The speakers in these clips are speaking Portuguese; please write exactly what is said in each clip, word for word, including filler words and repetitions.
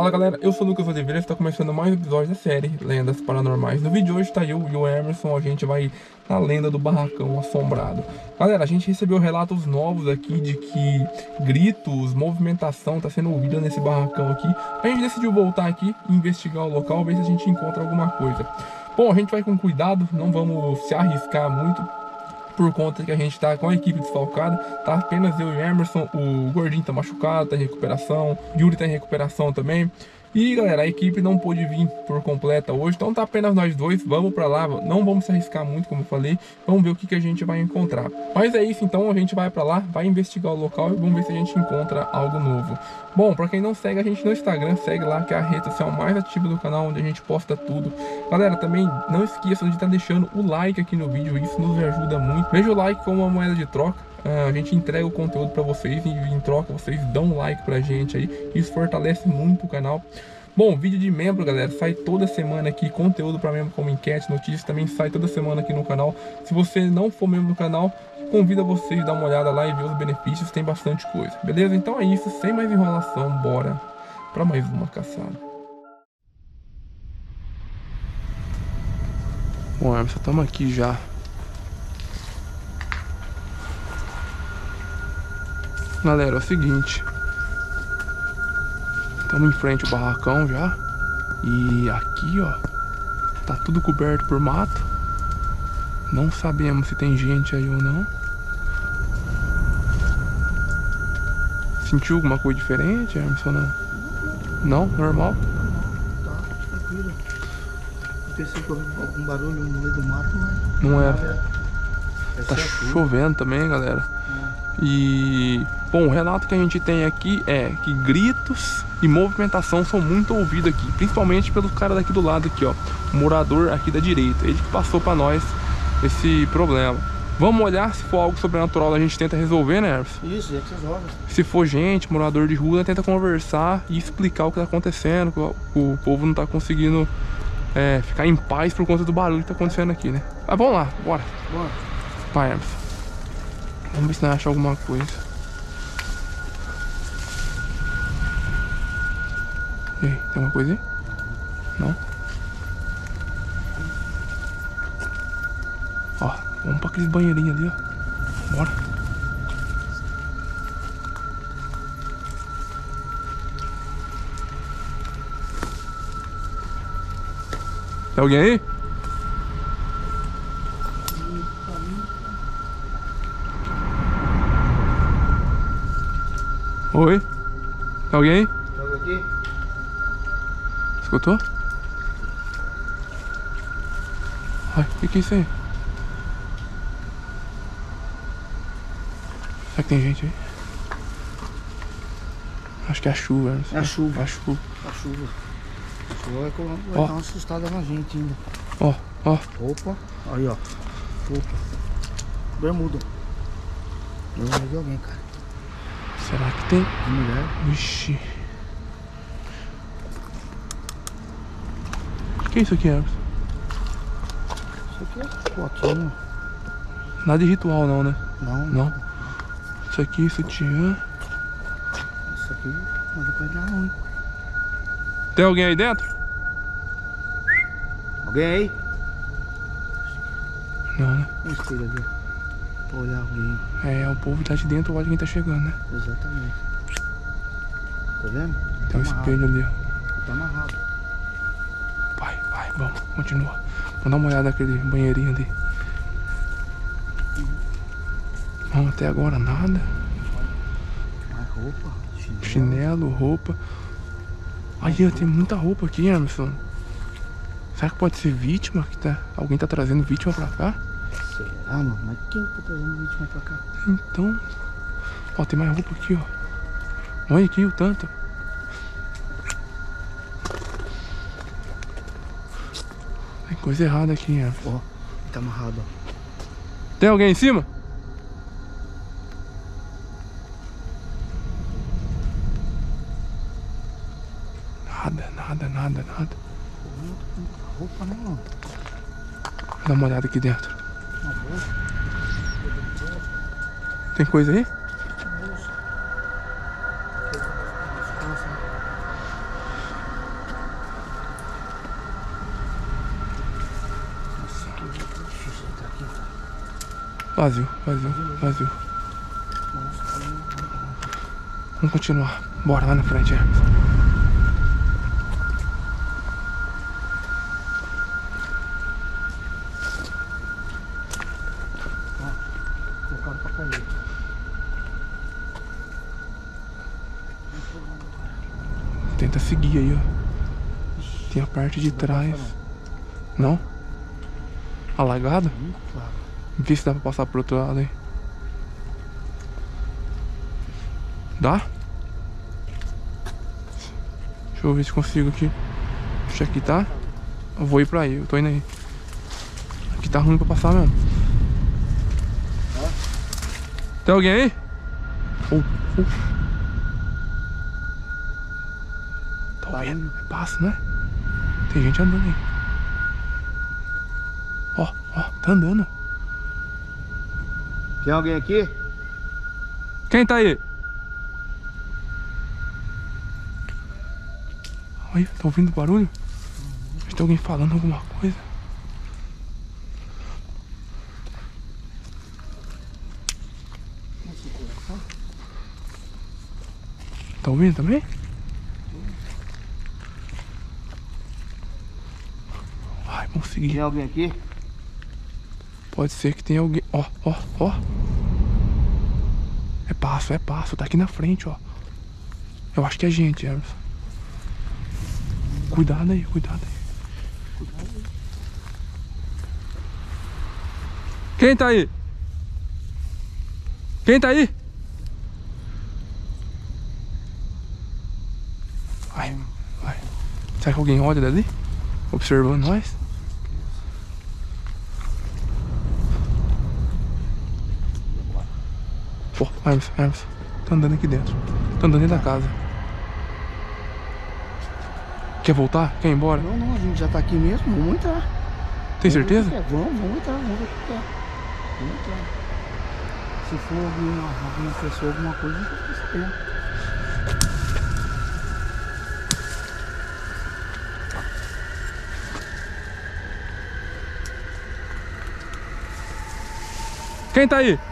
Fala galera, eu sou o Lucas Oliveira e está começando mais um episódio da série Lendas Paranormais. No vídeo de hoje tá eu e o Emerson, a gente vai na lenda do barracão assombrado. Galera, a gente recebeu relatos novos aqui de que gritos, movimentação tá sendo ouvida nesse barracão aqui. A gente decidiu voltar aqui e investigar o local, ver se a gente encontra alguma coisa. Bom, a gente vai com cuidado, não vamos se arriscar muito, por conta que a gente tá com a equipe desfalcada, tá apenas eu e o Emerson, o Gordinho tá machucado, tá em recuperação, Yuri tá em recuperação também. E galera, a equipe não pôde vir por completa hoje, então tá apenas nós dois, vamos pra lá, não vamos se arriscar muito, como eu falei, vamos ver o que, que a gente vai encontrar. Mas é isso, então a gente vai pra lá, vai investigar o local e vamos ver se a gente encontra algo novo. Bom, pra quem não segue a gente no Instagram, segue lá, que é a rede social mais ativa do canal, onde a gente posta tudo. Galera, também não esqueçam de estar deixando o like aqui no vídeo, isso nos ajuda muito. Veja o like como uma moeda de troca. Uh, a gente entrega o conteúdo para vocês e em troca vocês dão um like pra gente aí. Isso fortalece muito o canal. Bom, vídeo de membro, galera, sai toda semana aqui, conteúdo para membro como enquete, notícias, também sai toda semana aqui no canal. Se você não for membro do canal, convido vocês a dar uma olhada lá e ver os benefícios, tem bastante coisa. Beleza? Então é isso, sem mais enrolação, bora para mais uma caçada. Bom, Emerson, estamos aqui já. Galera, é o seguinte, estamos em frente ao barracão já. E aqui, ó, tá tudo coberto por mato. Não sabemos se tem gente aí ou não. Sentiu alguma coisa diferente, Emerson? Não? Não? Normal? Tá, tranquilo. Eu pensei que houve algum barulho no meio do mato, mas... Não era. Tá chovendo também, galera. E, bom, o relato que a gente tem aqui é que gritos e movimentação são muito ouvidos aqui, principalmente pelo cara daqui do lado aqui, ó, o morador aqui da direita, ele que passou pra nós esse problema. Vamos olhar, se for algo sobrenatural a gente tenta resolver, né, Emerson? Isso, é que vocês olham. Se for gente, morador de rua, tenta conversar e explicar o que tá acontecendo, que o, o povo não tá conseguindo é, ficar em paz por conta do barulho que tá acontecendo aqui, né? Mas vamos lá, bora. Bora. Vai, Emerson. Vamos ver se nós achamos alguma coisa. E aí, tem alguma coisa aí? Não? Ó, vamos pra aqueles banheirinhos ali, ó. Bora. Tem alguém aí? Oi? Tem alguém aí? Tem alguém aqui? Escutou? Ai, o que, que é isso aí? Será que tem gente aí? Acho que é a chuva, né? É a chuva. É a chuva. A chuva. A chuva vai, vai Ó. dar uma assustada na gente ainda. Ó, ó. Opa, aí ó. Opa. Bermuda. Bermuda de alguém, cara. Será que tem? De mulher. Vixe. O que é isso aqui, Emerson? Isso aqui é potinho. Nada de ritual não, né? Não. Não. Isso aqui, sutiã. Isso aqui manda pra entrar não, hein? Tem alguém aí dentro? Alguém aí? Não, né? Um espelho ali. Pra olhar alguém. É, o povo tá de dentro, olha quem tá chegando, né? Exatamente. Tá vendo? Tem um espelho ali, ó. Tá amarrado. Vai, vai, vamos, continua. Vamos dar uma olhada naquele banheirinho ali. Vamos, até agora nada. Mais roupa, chinelo. Chinelo, roupa. Aí, ó, tem muita roupa aqui, Emerson. Será que pode ser vítima? Que tá... Alguém tá trazendo vítima pra cá? Será, mano? Mas quem tá trazendo vítima pra cá? Então... Ó, tem mais roupa aqui, ó. Olha aqui o tanto. Tem coisa errada aqui, Emerson. Ó, tá amarrado, ó. Tem alguém em cima? Nada, nada, nada, nada. Roupa, né, mano? Dá uma olhada aqui dentro. Uma bolsa. Tem coisa aí? Vazio, vazio, vazio. Vamos continuar. Bora lá na frente, Hermes. Colocaram pra cair. Tenta seguir aí, ó. Tem a parte de trás. Não? Alagado? Claro. Vê se dá pra passar pro outro lado aí. Dá? Deixa eu ver se consigo aqui. Deixa aqui, tá? Eu vou ir pra aí, eu tô indo aí. Aqui tá ruim pra passar mesmo. Tem alguém aí? Oh, oh. Tá ouvindo? É passo, né? Tem gente andando aí. Ó, ó, tá andando. Tem alguém aqui? Quem tá aí? Olha, tá ouvindo barulho? Acho que tem alguém falando alguma coisa. Tá ouvindo também? Ai, vamos seguir. Tem alguém aqui? Pode ser que tenha alguém. Ó, ó, ó. É passo, é passo. Tá aqui na frente, ó. Eu acho que é gente, Emerson. Cuidado aí, cuidado aí. Quem tá aí? Quem tá aí? Vai, vai. Será que alguém olha dali? Observando nós? Pô, Emerson, Emerson. Tá andando aqui dentro. Tá andando dentro da casa. Quer voltar? Quer ir embora? Não, não, a gente já tá aqui mesmo, vamos entrar. Tem certeza? Vamos, vamos, vamos entrar, vamos ver o que é. Vamos entrar. Se for alguma, alguma pessoa, alguma coisa, a gente fica sabendo. Quem tá aí?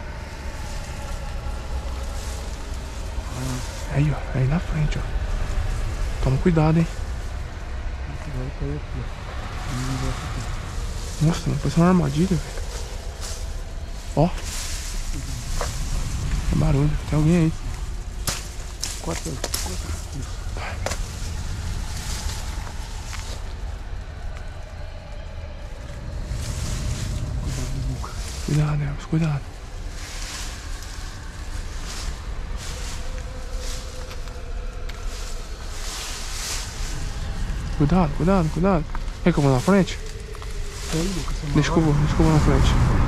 Aí, ó. Aí na frente, ó. Toma cuidado, hein. Agora caiu aqui, ó. Nossa, não parece uma armadilha, velho. Ó. É barulho. Tem alguém aí. Quatro, quatro. Cuidado, Emerson, cuidado. Cuidado, cuidado, cuidado. Quer que eu vou na frente? Aí, Lucas, você Deixa que eu vou, deixa que eu vou na frente.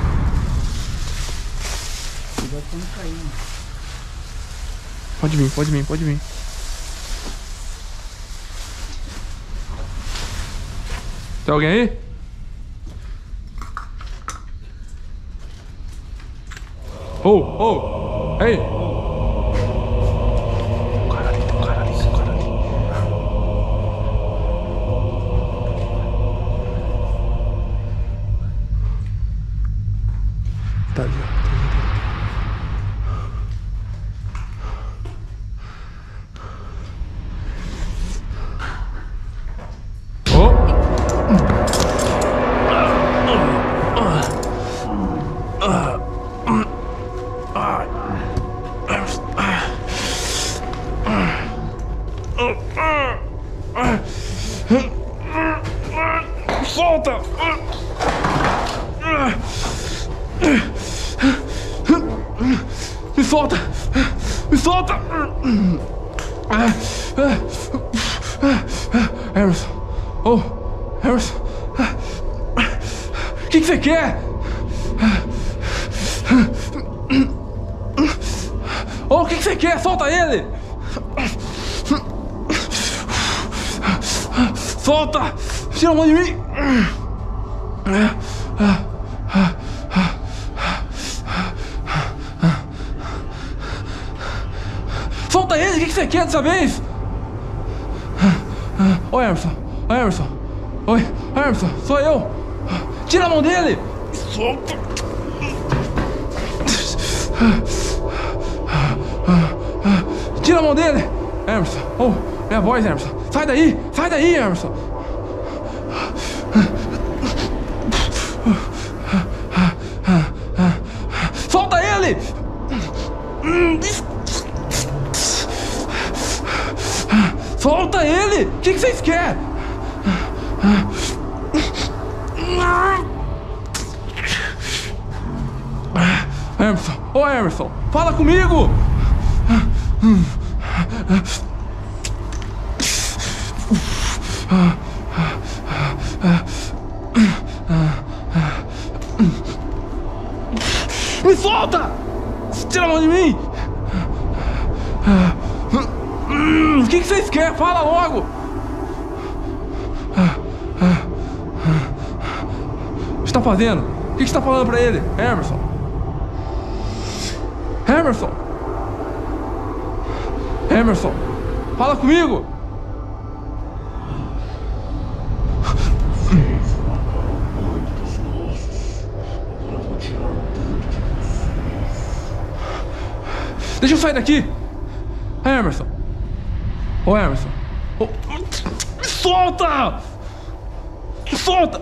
cuidado pra não cair, né? Pode vir, pode vir, pode vir. Tem alguém aí? Ô, ô, ei! O cara ali, tem um cara ali, tem um cara ali. Tá ali, ó. Solta! Me solta! Me solta! Emerson! Oh! Emerson! O que que você quer? Oh, o que que você quer? Solta ele! Solta! Tira a mão de mim! Solta ele! O que que você quer dessa vez? Oi, Emerson! Oi, Emerson! Oi, Emerson! Sou eu! Tira a mão dele! Solta! Tira a mão dele! Emerson, oh, minha voz, Emerson. Sai daí, sai daí, Emerson. Solta ele! Solta ele! O que, que vocês querem? Emerson, ô oh, Emerson, fala comigo! Me solta! Tira a mão de mim! O que, que vocês querem? Fala logo! O que você tá fazendo? O que você tá falando pra ele? Emerson! Emerson! Emerson! Fala comigo! Deixa eu sair daqui! Emerson! Ô oh, Emerson! Oh. Me solta! Me solta!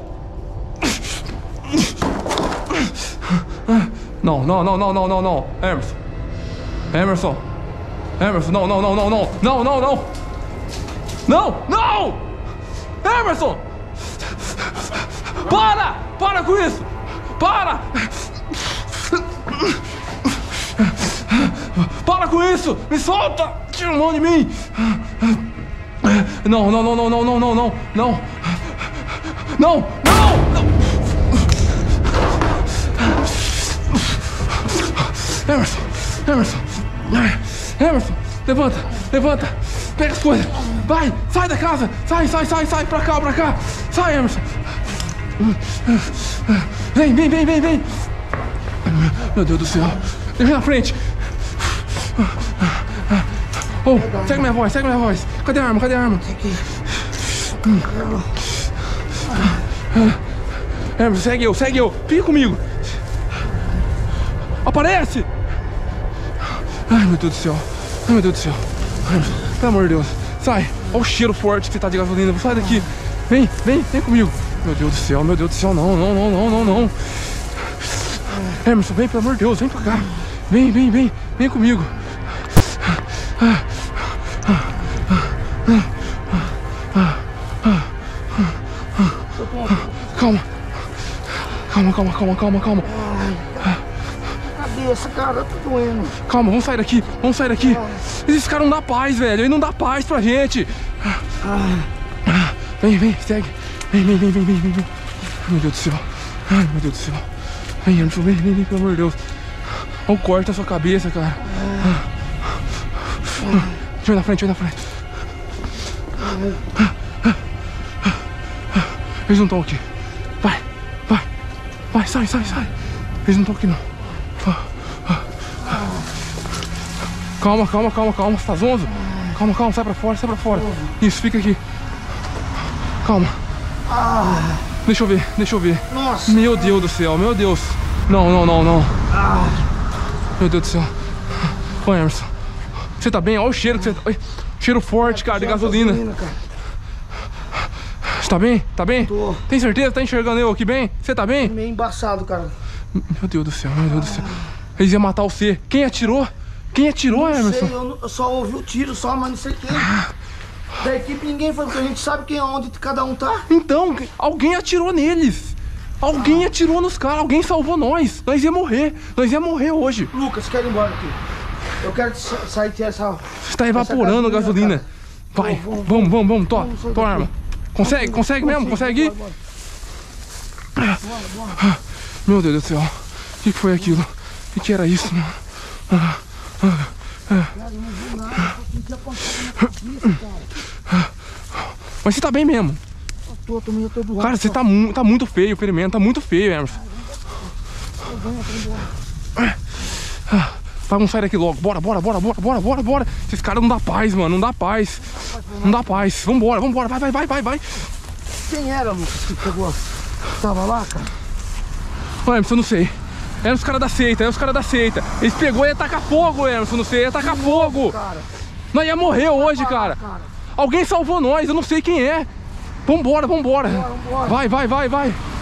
Não, não, não, não, não, não, não! Emerson! Emerson! Emerson, não, não, não, não, não! Não, não, não! Não! Não! Emerson! Para! Para com isso! Para! Para com isso! Me solta! Tira a mão de mim! Não, não, não, não, não, não, não, não, não! Não! Não! Emerson! Emerson! Emerson! Levanta! Levanta! Pega as coisas! Vai! Sai da casa! Sai, sai, sai, sai! Pra cá, pra cá! Sai, Emerson! Vem, vem, vem, vem, vem! Meu Deus do céu! Vem na frente! Oh, segue minha voz, segue minha voz. Cadê a arma? Cadê a arma? Emerson, segue eu, segue eu. Fica comigo. Aparece! Ai, meu Deus do céu. Ai, meu Deus do céu. Ai, pelo amor de Deus. Sai. Olha o cheiro forte que tá de gasolina. Sai daqui. Vem, vem, vem comigo. Meu Deus do céu, meu Deus do céu. Não, não, não, não, não, não. Emerson, vem, pelo amor de Deus. Vem pra cá. Vem, vem, vem. Vem comigo. Calma. Calma, calma, calma, calma, calma. Ai, cabeça, cara, tá doendo. Calma, vamos sair daqui, vamos sair daqui. Esse cara não dá paz, velho. Ele não dá paz pra gente. Vem, vem, segue. Vem, vem, vem, vem, vem, vem. Meu Deus do céu. Ai, meu Deus do céu. Vem, Emerson, vem, vem, vem, pelo amor de Deus. Olha o corte na sua cabeça, cara. Vai na frente, vai na frente. Eles não estão aqui. Vai, vai, vai, sai, sai, sai. Eles não estão aqui não. Calma, calma, calma, calma. Você tá zonzo? Calma, calma, sai pra fora, sai pra fora. Isso, fica aqui. Calma. Deixa eu ver, deixa eu ver. Nossa. Meu Deus do céu, meu Deus. Não, não, não, não. Meu Deus do céu. Ô, Emerson, você tá bem? Olha o cheiro que você tá... Cheiro forte, cara, de gasolina. gasolina cara. Você tá bem? Tá bem? Tô. Tem certeza? Tá enxergando eu aqui bem? Você tá bem? Meio embaçado, cara. Meu Deus do céu, meu Deus do céu. Eles iam matar você. Quem atirou? Quem atirou, não Emerson? Sei, eu, não, eu só ouvi o tiro, só, mas não sei quem. Da equipe ninguém foi, porque a gente sabe quem, onde cada um tá. Então, alguém atirou neles. Alguém ah. atirou nos caras, alguém salvou nós. Nós ia morrer, nós ia morrer hoje. Lucas, quero ir embora aqui. Eu quero sair dessa... Você tá evaporando a gasolina. Vai, vamos, vamos, vamos, vamos, to, to arma. Consegue, consegue mesmo? Consegue ir? Meu Deus do céu. O que foi aquilo? O que, que era isso, mano? Ah, ah, ah. Mas você tá bem mesmo? Eu tô, eu tô doado. Cara, você tá, mu tá muito feio o ferimento, tá muito feio, Emerson. Vamos sair daqui logo, bora, bora, bora, bora, bora, bora, bora. Esses caras não dá paz, mano, não dá paz. Não dá paz, vambora, vambora, vai, vai, vai, vai, vai. Quem era, Lucas, que pegou? Tava lá, cara? Ué, Emerson, eu não sei. Era os caras da seita, era os caras da seita. Eles pegou e ia tacar fogo, Emerson, não sei, ia tacar fogo. Cara. Nós ia morrer hoje, cara. cara. Alguém salvou nós, eu não sei quem é. Vambora, vambora. Bora, vambora. Vai, vai, vai, vai.